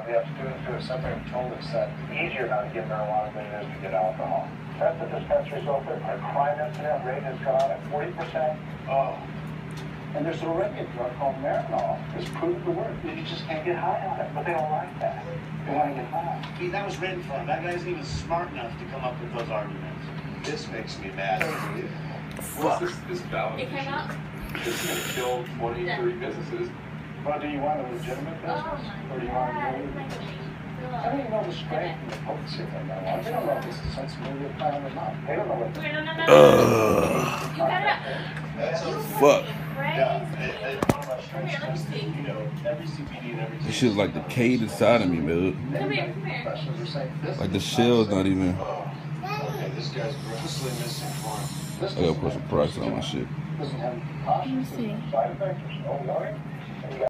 We have students who have simply told us that it's easier now to get marijuana than it is to get alcohol. That's the dispensaries open. Our crime incident rate has gone at 40%. Oh. And there's a regular drug called Marinol. It's proven to work. You just can't get high on it. But they don't like that. They want to get high. I mean, that was written for him. That guy's even smart enough to come up with those arguments. This makes me mad. What's this ballot? It came out? It's going to kill 20, 30 businesses. Well, do you want a legitimate business? Or do you want to do it? I don't even know the strength and the potency of marijuana. They don't know if this is sensibility of plant or not. They don't know what. You got it. Fuck. Come here, let me see. You know, every CBD and every. This shit's like decayed inside of me, dude. Come here. Like the shell's not even. Okay, this guy's grossly misinformed. I gotta put some price on my shit. Doesn't have caution, side effects, there's no warning.